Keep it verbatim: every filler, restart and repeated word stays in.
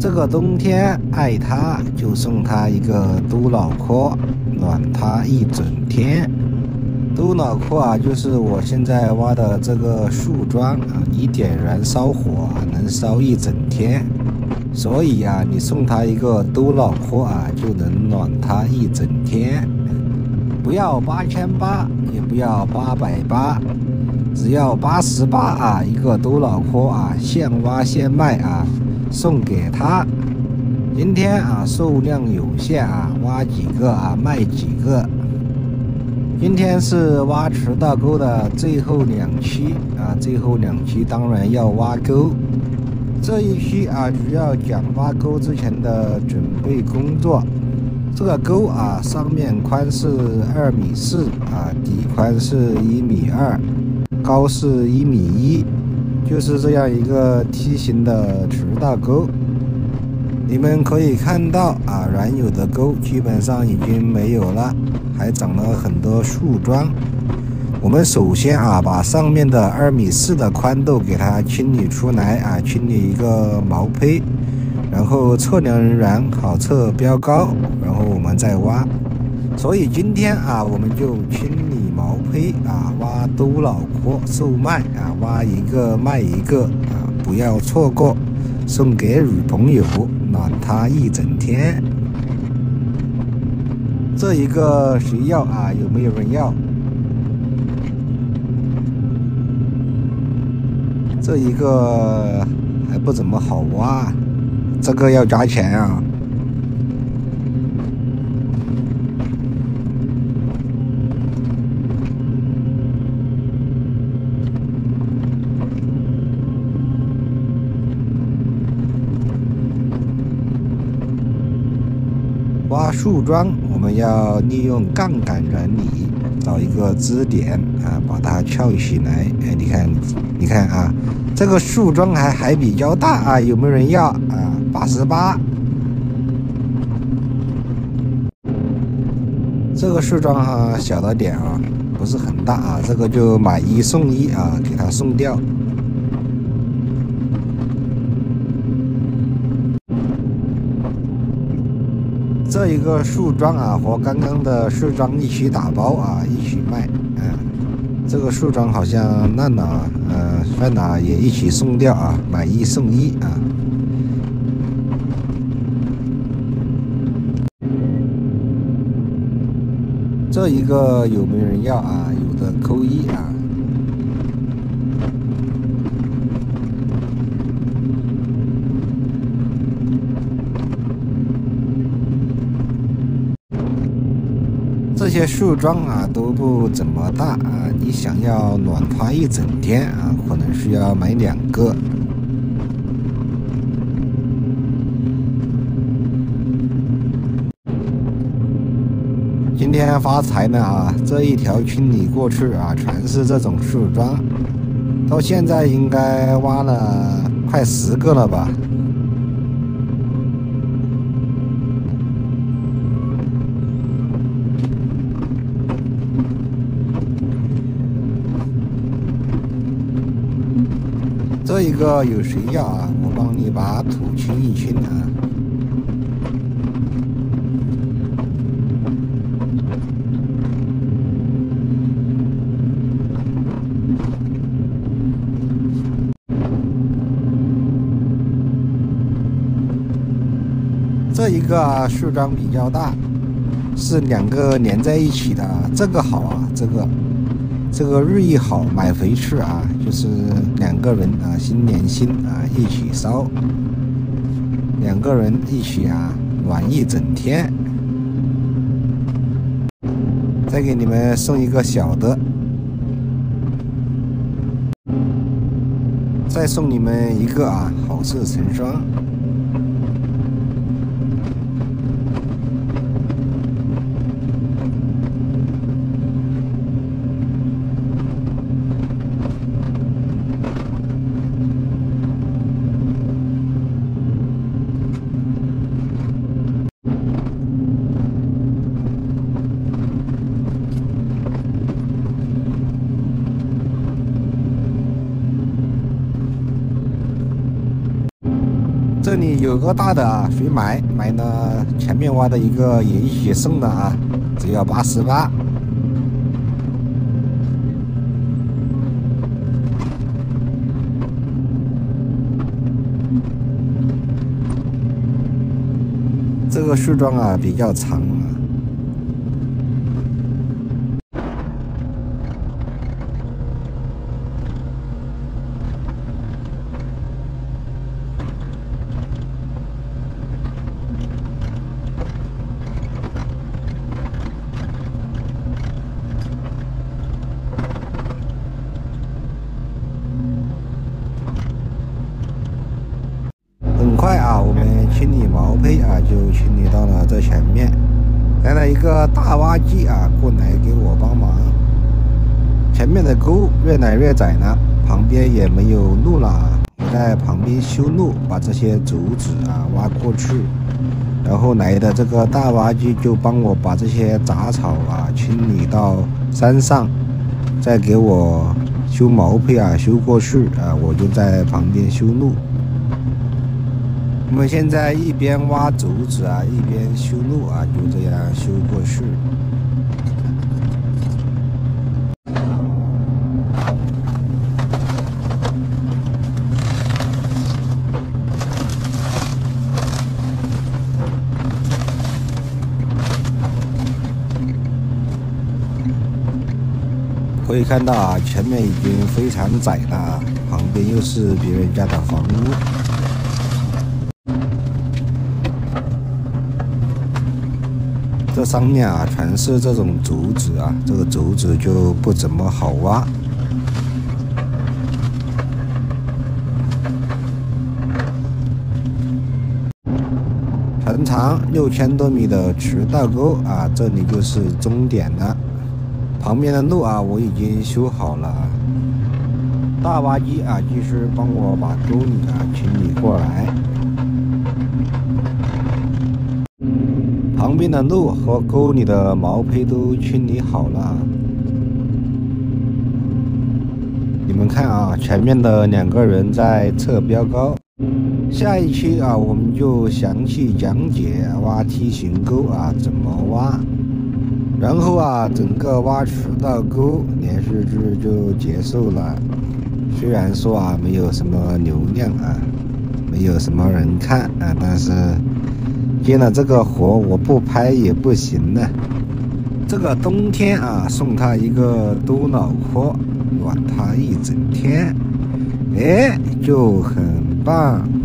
这个冬天爱它就送它一个嘟脑壳，暖它一整天。嘟脑壳啊，就是我现在挖的这个树桩啊，你点燃烧火啊，能烧一整天。所以啊，你送它一个嘟脑壳啊，就能暖它一整天。不要八千八，也不要八百八，只要八十八啊，一个嘟脑壳啊，现挖现卖啊，送给他。今天啊，数量有限啊，挖几个啊，卖几个。今天是挖池大沟的最后两期啊，最后两期当然要挖沟。这一期啊，主要讲挖沟之前的准备工作。这个沟啊，上面宽是二米四啊，底宽是一米二，高是一米一，就是这样一个梯形的池大沟。你们可以看到啊，原有的沟基本上已经没有了，还长了很多树桩。我们首先啊，把上面的二米四的宽度给它清理出来啊，清理一个毛坯，然后测量人员好测标高，然后我们再挖。所以今天啊，我们就清理毛坯啊，挖嘟脑壳售卖啊，挖一个卖一个啊，不要错过，送给女朋友，暖她一整天。这一个谁要啊？有没有人要？这一个还不怎么好挖，这个要加钱啊！挖树桩，我们要利用杠杆原理，找一个支点啊，把它翘起来。哎，你看，你看啊，这个树桩还还比较大啊，有没有人要啊？八十八。这个树桩哈、啊、小了点啊，不是很大啊，这个就买一送一啊，给它送掉。这一个树桩啊，和刚刚的树桩一起打包啊，一起卖。嗯，这个树桩好像烂了，呃，算了，也一起送掉啊，买一送一啊。这一个有没有人要啊？有的扣一啊。这些树桩啊都不怎么大啊，你想要暖它一整天啊，可能需要买两个。今天发财了啊！这一条清理过去啊，全是这种树桩，到现在应该挖了快十个了吧。这一个有谁要啊？我帮你把土清一清啊。这一个啊，树桩比较大，是两个连在一起的，这个好啊，这个。这个寓意好，买回去啊，就是两个人啊，心连心啊，一起烧，两个人一起啊，暖一整天。再给你们送一个小的，再送你们一个啊，好事成双。这里有个大的啊，谁买买呢？前面挖的一个也一起送的啊，只要八十八。这个树桩啊比较长啊。很快啊，我们清理毛坯啊，就清理到了这前面，来了一个大挖机啊，过来给我帮忙。前面的沟越来越窄了，旁边也没有路了，我在旁边修路，把这些竹子啊挖过去。然后来的这个大挖机就帮我把这些杂草啊清理到山上，再给我修毛坯啊修过去啊，我就在旁边修路。我们现在一边挖竹子啊，一边修路啊，就这样修过去。可以看到啊，前面已经非常窄了，旁边又是别人家的房屋。这上面啊全是这种竹子啊，这个竹子就不怎么好挖。全长六千多米的渠道沟啊，这里就是终点了。旁边的路啊我已经修好了，大挖机啊继续帮我把沟里啊清理过来。旁边的路和沟里的毛坯都清理好了。你们看啊，前面的两个人在测标高。下一期啊，我们就详细讲解挖梯形沟啊怎么挖。然后啊，整个挖渠道沟连续剧就结束了。虽然说啊没有什么流量啊，没有什么人看啊，但是接了这个活，我不拍也不行呢。这个冬天啊，送他一个多脑壳，暖他一整天，哎，就很棒。